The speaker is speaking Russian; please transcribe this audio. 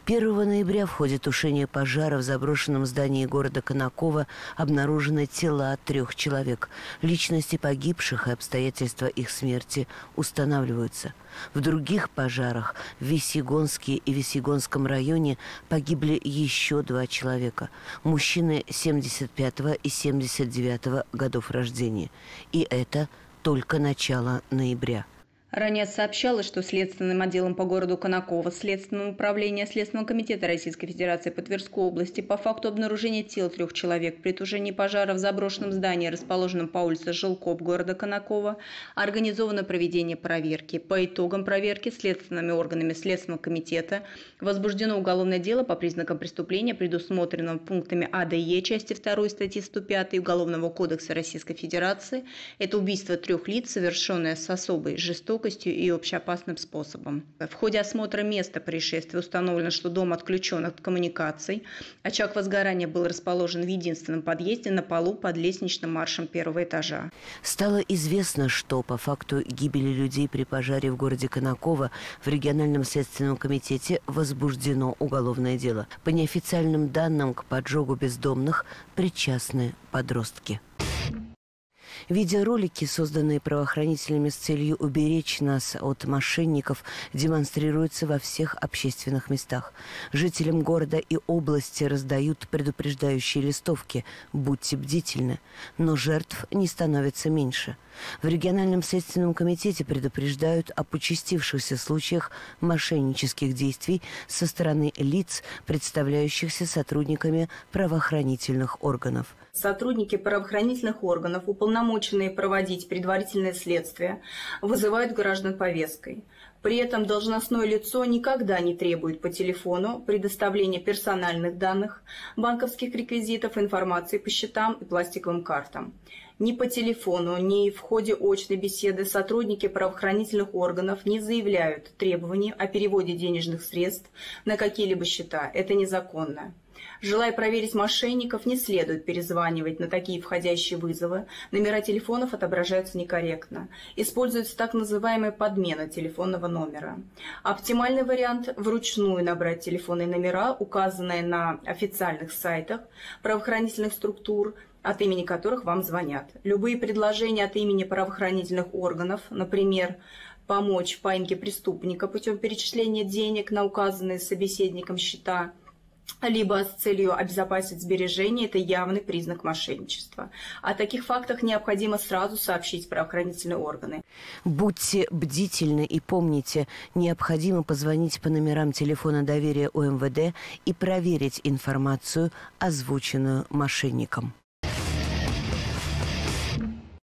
1 ноября в ходе тушения пожара в заброшенном здании города Конаково обнаружены тела 3 человек. Личности погибших и обстоятельства их смерти устанавливаются. В других пожарах в Весьегонске и Весьегонском районе погибли еще 2 человека. Мужчины 75-го и 79-го годов рождения. И это только начало ноября. Ранее сообщалось, что Следственным отделом по городу Конаково Следственного управления Следственного комитета Российской Федерации по Тверской области по факту обнаружения тел 3 человек при тушении пожара в заброшенном здании, расположенном по улице Жилкоп города Конаково, организовано проведение проверки. По итогам проверки следственными органами Следственного комитета возбуждено уголовное дело по признакам преступления, предусмотренного пунктами А, Д и Е части 2 статьи 105 Уголовного кодекса Российской Федерации. Это убийство 3 лиц, совершенное с особой жестокостью и общеопасным способом. В ходе осмотра места происшествия установлено, что дом отключен от коммуникаций. Очаг возгорания был расположен в единственном подъезде на полу под лестничным маршем 1-го этажа. Стало известно, что по факту гибели людей при пожаре в городе Конаково в региональном следственном комитете возбуждено уголовное дело. По неофициальным данным, к поджогу бездомных причастны подростки. Видеоролики, созданные правоохранителями с целью уберечь нас от мошенников, демонстрируются во всех общественных местах. Жителям города и области раздают предупреждающие листовки «Будьте бдительны», но жертв не становится меньше. В региональном следственном комитете предупреждают об участившихся случаях мошеннических действий со стороны лиц, представляющихся сотрудниками правоохранительных органов. Сотрудники правоохранительных органов, уполномоченные проводить предварительное следствие, вызывают граждан повесткой. При этом должностное лицо никогда не требует по телефону предоставления персональных данных, банковских реквизитов, информации по счетам и пластиковым картам. Ни по телефону, ни в ходе очной беседы сотрудники правоохранительных органов не заявляют требований о переводе денежных средств на какие-либо счета. Это незаконно. Желая проверить мошенников, не следует перезванивать на такие входящие вызовы. Номера телефонов отображаются некорректно. Используется так называемая подмена телефонного номера. Оптимальный вариант – вручную набрать телефонные номера, указанные на официальных сайтах правоохранительных структур, от имени которых вам звонят. Любые предложения от имени правоохранительных органов, например, помочь в поимке преступника путем перечисления денег на указанные собеседником счета, либо с целью обезопасить сбережения, это явный признак мошенничества. О таких фактах необходимо сразу сообщить правоохранительные органы. Будьте бдительны и помните, необходимо позвонить по номерам телефона доверия УМВД и проверить информацию, озвученную мошенником.